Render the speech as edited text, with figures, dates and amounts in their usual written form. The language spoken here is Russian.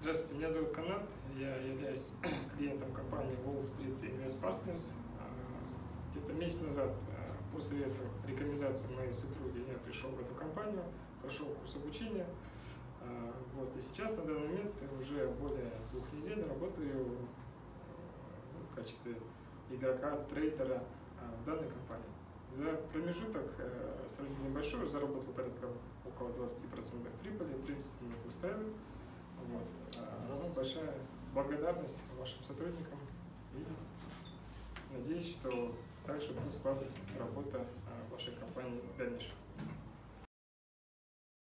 Здравствуйте, меня зовут Канат, я являюсь клиентом компании Wall Street Invest Partners. Где-то месяц назад по совету, рекомендации моей супруги я пришел в эту компанию, прошел курс обучения. И сейчас на данный момент уже более 2 недель работаю в качестве игрока, трейдера в данной компании. За промежуток сравнительно небольшой, заработал порядка около 20% прибыли, в принципе, меня это устраивает. Большая благодарность вашим сотрудникам и надеюсь, что также будет складываться работа вашей компании в дальнейшем.